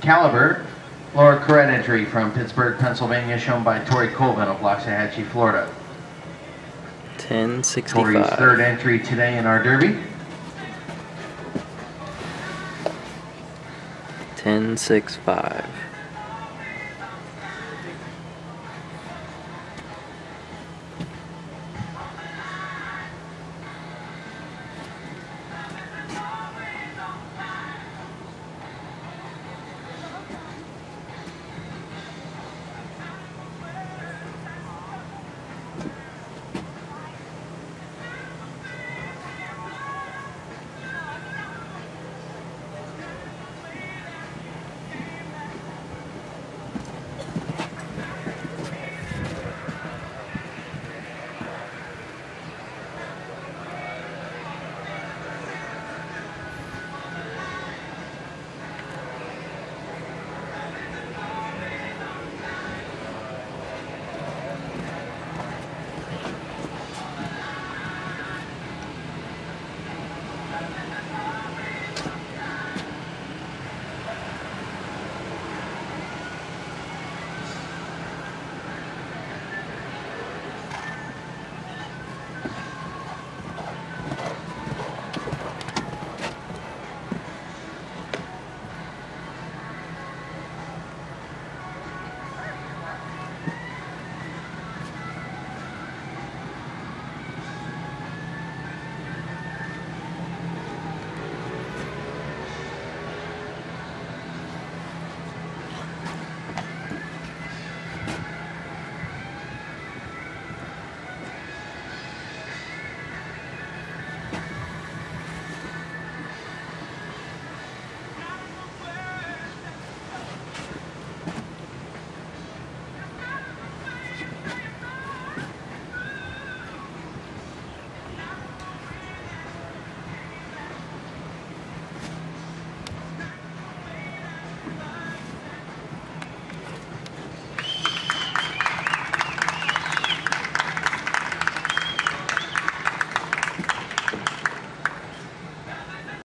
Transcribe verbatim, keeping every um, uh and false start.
Caliber, Laura Corrett entry from Pittsburgh, Pennsylvania, shown by Victoria Colvin of Waxahachie, Florida. ten sixty-five. Tori's third entry today in our derby. ten sixty-five.